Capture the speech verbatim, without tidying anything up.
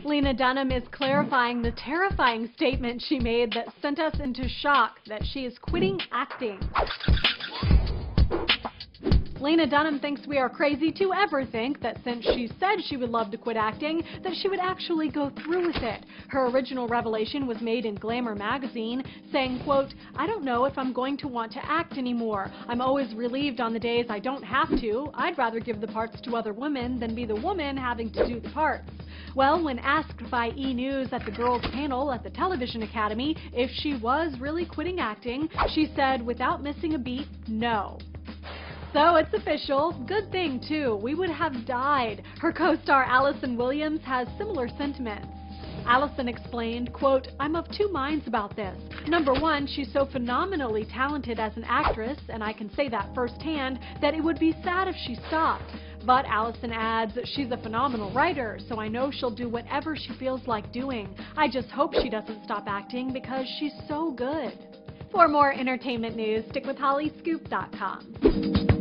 Lena Dunham is clarifying the terrifying statement she made that sent us into shock that she is quitting acting. Lena Dunham thinks we are crazy to ever think that since she said she would love to quit acting, that she would actually go through with it. Her original revelation was made in Glamour magazine, saying, quote, "I don't know if I'm going to want to act anymore. I'm always relieved on the days I don't have to. I'd rather give the parts to other women than be the woman having to do the parts." Well, when asked by E! News at the girls' panel at the Television Academy if she was really quitting acting, she said, without missing a beat, no. So it's official. Good thing, too. We would have died. Her co-star Allison Williams has similar sentiments. Allison explained, quote, "I'm of two minds about this. Number one, she's so phenomenally talented as an actress, and I can say that firsthand, that it would be sad if she stopped. But Allison adds, she's a phenomenal writer, so I know she'll do whatever she feels like doing. I just hope she doesn't stop acting because she's so good." For more entertainment news, stick with Hollyscoop dot com.